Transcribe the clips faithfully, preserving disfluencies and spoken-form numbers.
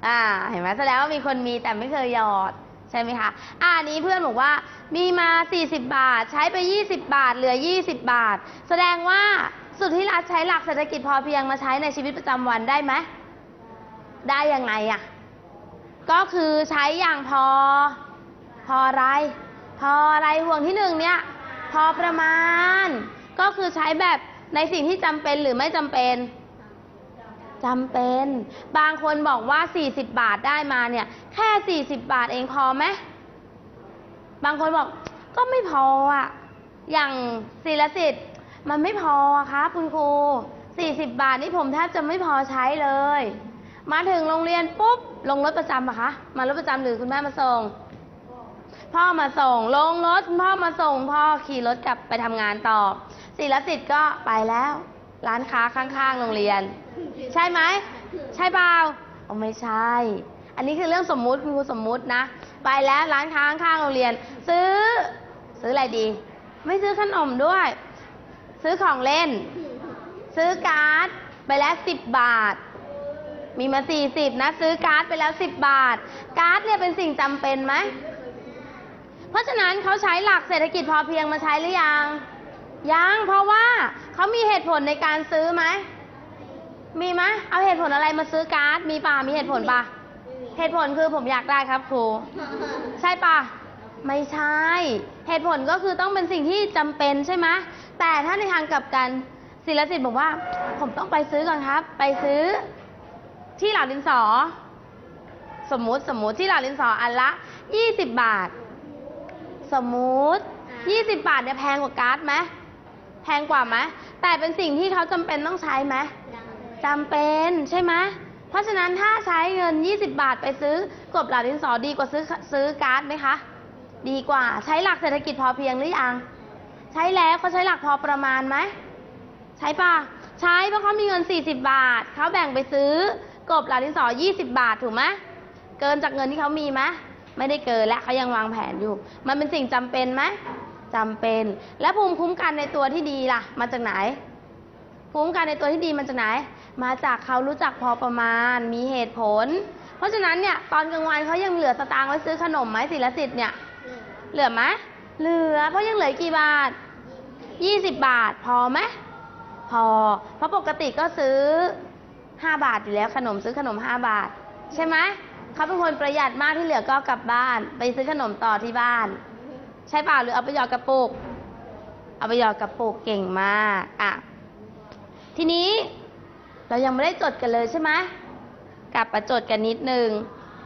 อ่าเห็นไหมแสดงว่ามีคนมีแต่ไม่เคยหยอดใช่ไหมคะอ่านี้เพื่อนบอกว่ามีมาสี่สิบบาทใช้ไปยี่สิบบาทเหลือยี่สิบบาทแสดงว่าสุทธิรัตน์ใช้หลักเศรษฐกิจพอเพียงมาใช้ในชีวิตประจำวันได้ไหมได้ยังไงอ่ะก็คือใช้อย่างพอพออะไรพออะไรห่วงที่หนึ่งเนี่ยพอประมาณก็คือใช้แบบในสิ่งที่จำเป็นหรือไม่จำเป็นจำเป็นบางคนบอกว่าสี่สิบบาทได้มาเนี่ยแค่สี่สิบบาทเองพอไหมบางคนบอกก็ไม่พออ่ะอย่างศิลสิทธิ์มันไม่พอครับคุณครูสี่สิบบาทนี่ผมแทบจะไม่พอใช้เลยมาถึงโรงเรียนปุ๊บลงรถประจำปะคะมารถประจำหรือคุณแม่มาส่งพ่อมาส่งลงรถพ่อมาส่งพ่อขี่รถกลับไปทำงานต่อศิลสิทธิ์ก็ไปแล้วร้านค้าข้างๆโรงเรียนใช่ไหมใช่เปล่าอ๋อไม่ใช่อันนี้คือเรื่องสมมุติคุณครูสมมุตินะไปแล้วร้านค้าข้างๆโรงเรียนซื้อซื้ออะไรดีไม่ซื้อขนมด้วยซื้อของเล่นซื้อการ์ดไปแล้วสิบบาทมีมาสี่สิบนะซื้อการ์ดไปแล้วสิบบาทการ์ดเนี่ยเป็นสิ่งจำเป็นไหมเพราะฉะนั้นเขาใช้หลักเศรษฐกิจพอเพียงมาใช้หรือยังยังเพราะว่าเขามีเหตุผลในการซื้อไหมมีไหมเอาเหตุผลอะไรมาซื้อการ์ดมีป่ะมีเหตุผลป่ะเหตุผลคือผมอยากได้ครับครูใช่ป่ะไม่ใช่เหตุผลก็คือต้องเป็นสิ่งที่จำเป็นใช่ไหมแต่ถ้าในทางกลับกันศิลสิทธิ์บอกว่าผมต้องไปซื้อก่อนครับไปซื้อที่เหล่าดินสอสมมุติสมมุติที่เหล่าดินสออันละยี่สิบบาทสมมุติยี่สิบบาทเนี่ยแพงกว่าการ์ดไหมแพงกว่าไหมแต่เป็นสิ่งที่เขาจำเป็นต้องใช้ไหมจำเป็นใช่ไหมเพราะฉะนั้นถ้าใช้เงินยี่สิบบาทไปซื้อกบเหล่าดินสอดีกว่าซื้อซื้อการ์ดไหมคะดีกว่าใช้หลักเศรษฐกิจพอเพียงหรือยังใช้แล้วเขาใช้หลักพอประมาณไหมใช่ป่ะใช้เพราะเขามีเงินสี่สิบบาทเขาแบ่งไปซื้อกบเหล่าดินสอยี่สิบบาทถูกไหมเกินจากเงินที่เขามีไหมไม่ได้เกินและเขายังวางแผนอยู่มันเป็นสิ่งจำเป็นไหมจำเป็นและภูมิคุ้มกันในตัวที่ดีล่ะมาจากไหนภูมิคุ้มกันในตัวที่ดีมาจากไหนมาจากเขารู้จักพอประมาณมีเหตุผลเพราะฉะนั้นเนี่ยตอนกลางวันเขายังเหลือสตางค์ไว้ซื้อขนมไหมศิลสิทธิ์เนี่ยเหลือไหมเหลือเพราะยังเหลือกี่บาทยี่สิบบาทพอไหมพอเพราะปกติก็ซื้อห้าบาทอยู่แล้วขนมซื้อขนมห้าบาทใช่ไหมเขาเป็นคนประหยัดมากที่เหลือก็กลับบ้านไปซื้อขนมต่อที่บ้านใช่เปล่าหรือเอาไปหยอดกระปุกเอาไปหยอดกระปุกเก่งมากอ่ะทีนี้เรายังไม่ได้จดกันเลยใช่ไหมกลับมาจดกันนิดนึง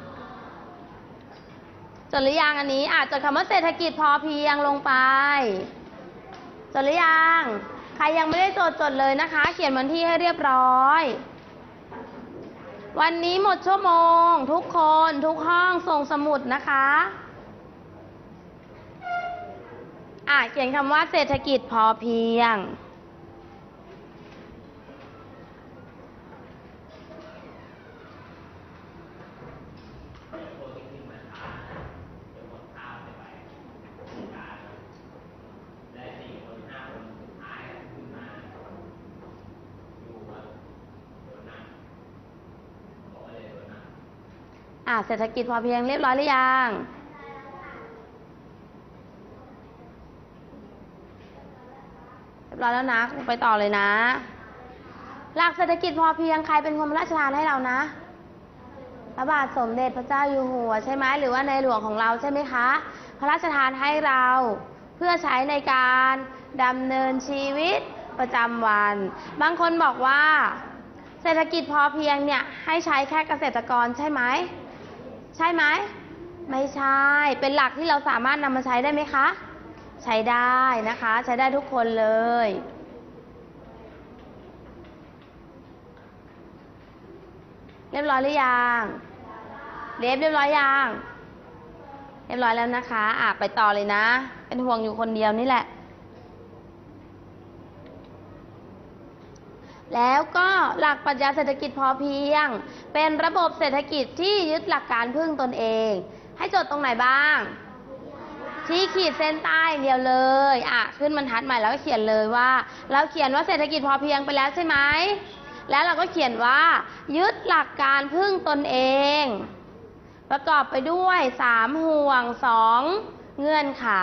จดหรือยังอันนี้อ่ะจดคำว่าเศรษฐกิจพอเพียงลงไปจดหรือยังใครยังไม่ได้จดจดเลยนะคะเขียนวันที่ให้เรียบร้อยวันนี้หมดชั่วโมงทุกคนทุกห้องส่งสมุดนะคะอ่ะเขียนคำว่าเศรษฐกิจพอเพียงอ่ะเศรษฐกิจพอเพียงเรียบร้อยหรือยังเรียบร้อยแล้วนะไปต่อเลยนะหลักเศรษฐกิจพอเพียงใครเป็นคนพระราชทานให้เรานะพระบาทสมเด็จพระเจ้าอยู่หัวใช่ไหมหรือว่าในหลวงของเราใช่ไหมคะพระราชทานให้เราเพื่อใช้ในการดำเนินชีวิตประจำวันบางคนบอกว่าเศรษฐกิจพอเพียงเนี่ยให้ใช้แค่เกษตรกรใช่ไหมใช่ไหมไม่ใช่เป็นหลักที่เราสามารถนำมาใช้ได้ไหมคะใช้ได้นะคะใช้ได้ทุกคนเลยเรียบร้อยหรือยังเรียบเรียบร้อยยังเรียบร้อยแล้วนะคะอ่ะไปต่อเลยนะเป็นห่วงอยู่คนเดียวนี่แหละแล้วก็หลักปรัชญาเศรษฐกิจพอเพียงเป็นระบบเศรษฐกิจที่ยึดหลักการพึ่งตนเองให้จดตรงไหนบ้างที่ขีดเส้นใต้เดียวเลยอ่ะขึ้นบรรทัดใหม่แล้วก็เขียนเลยว่าเราเขียนว่าเศรษฐกิจพอเพียงไปแล้วใช่ไหมแล้วเราก็เขียนว่า ยึดหลักการพึ่งตนเอง ประกอบไปด้วยสามห่วงสองเงื่อนไข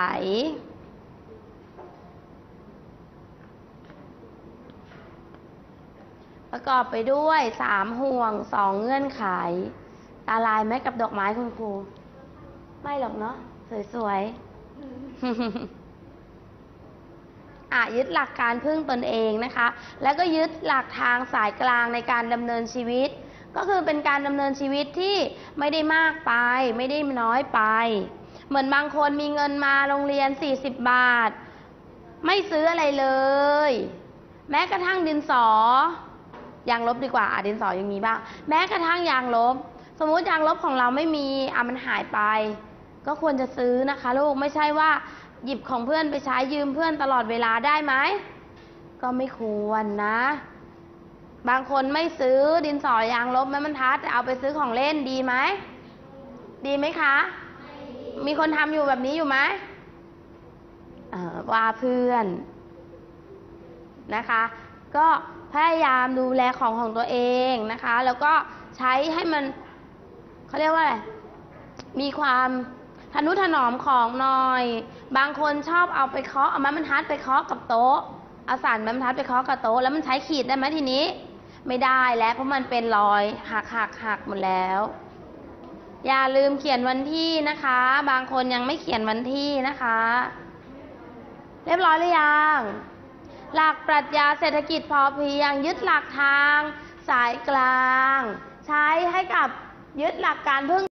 ประกอบไปด้วยสามห่วงสองเงื่อนไขตาลายไหมกับดอกไม้คุณครูไม่หรอกเนาะสวยๆ อ่ะยึดหลักการพึ่งตนเองนะคะแล้วก็ยึดหลักทางสายกลางในการดำเนินชีวิตก็คือเป็นการดำเนินชีวิตที่ไม่ได้มากไปไม่ได้น้อยไปเหมือนบางคนมีเงินมาโรงเรียนสี่สิบบาทไม่ซื้ออะไรเลยแม้กระทั่งดินสอยางลบดีกว่าอ่ะดินสอยังมีบ้างแม้กระทั่งยางลบสมมุติยางลบของเราไม่มีอ่ะมันหายไปก็ควรจะซื้อนะคะลูกไม่ใช่ว่าหยิบของเพื่อนไปใช้ยืมเพื่อนตลอดเวลาได้ไหมก็ไม่ควรนะบางคนไม่ซื้อดินสอยางลบไม้บรรทัดแต่เอาไปซื้อของเล่นดีไหมดีไหมคะมีคนทำอยู่แบบนี้อยู่ไหมเอ่อว่าเพื่อนนะคะก็พยายามดูแลของของตัวเองนะคะแล้วก็ใช้ให้มันเขาเรียกว่าอะไรมีความทนุถนอมของหน่อยบางคนชอบเอาไปเคาะเอาไม้บรรทัดไปเคาะกับโต๊ะเอาสานไม้บรรทัดไปเคาะกับโต๊ะแล้วมันใช้ขีดได้ไหมทีนี้ไม่ได้แล้วเพราะมันเป็นรอยหักหักหักหมดแล้วอย่าลืมเขียนวันที่นะคะบางคนยังไม่เขียนวันที่นะคะเรียบร้อยหรือยังหลักปรัชญาเศรษฐกิจพอเพียงยึดหลักทางสายกลางใช้ให้กับยึดหลักการพึ่ง